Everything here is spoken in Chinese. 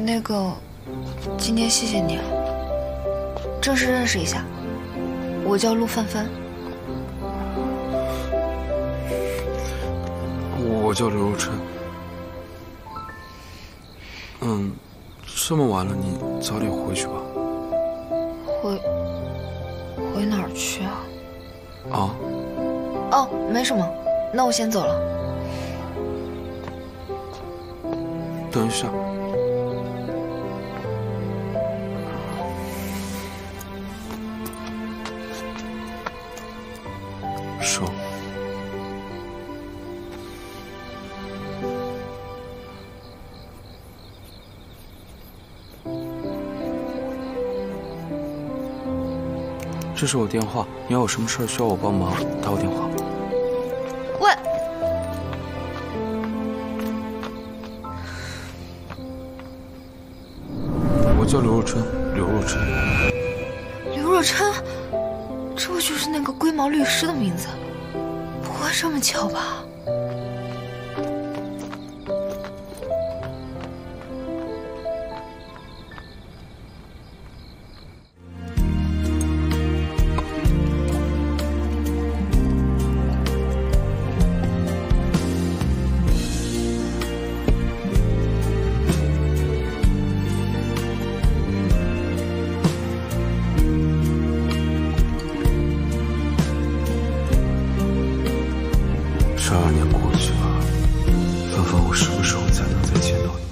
那个，今天谢谢你啊，正式认识一下，我叫陆范范。 我叫刘若琛。这么晚了，你早点回去吧。 回哪儿去啊？ 啊？ 哦，没什么，那我先走了。 等一下。手。这是我电话，你要有什么事需要我帮忙，打我电话。 喂， 我叫刘若琛，刘若琛。 刘若琛，这不就是那个龟毛律师的名字？不会这么巧吧？ 12年过去了，芬芬，我什么时候才能再见到你？